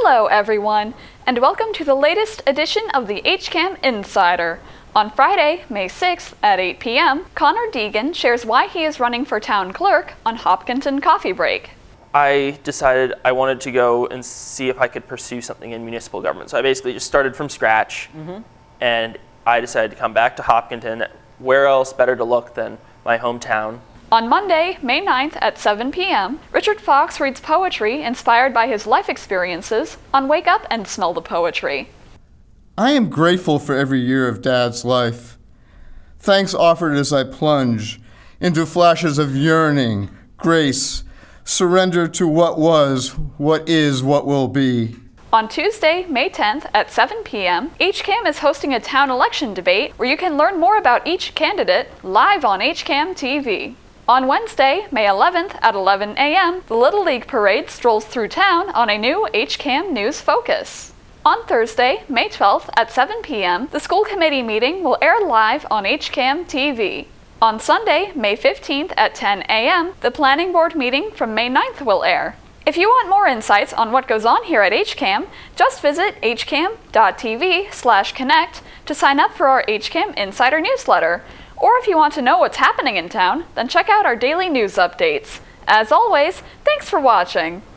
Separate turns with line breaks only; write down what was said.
Hello everyone, and welcome to the latest edition of the HCAM Insider. On Friday, May 6th at 8 p.m., Connor Deegan shares why he is running for town clerk on Hopkinton Coffee Break.
I decided I wanted to go and see if I could pursue something in municipal government. So I basically just started from scratch, and I decided to come back to Hopkinton. Where else better to look than my hometown?
On Monday, May 9th at 7 p.m., Richard Fox reads poetry inspired by his life experiences on Wake Up and Smell the Poetry.
I am grateful for every year of Dad's life. Thanks offered as I plunge into flashes of yearning, grace, surrender to what was, what is, what will be.
On Tuesday, May 10th at 7 p.m., HCAM is hosting a town election debate where you can learn more about each candidate live on HCAM TV. On Wednesday, May 11th at 11 a.m., the Little League Parade strolls through town on a new HCAM News Focus. On Thursday, May 12th at 7 p.m., the school committee meeting will air live on HCAM TV. On Sunday, May 15th at 10 a.m., the planning board meeting from May 9th will air. If you want more insights on what goes on here at HCAM, just visit hcam.tv/connect to sign up for our HCAM Insider newsletter. Or if you want to know what's happening in town, then check out our daily news updates. As always, thanks for watching!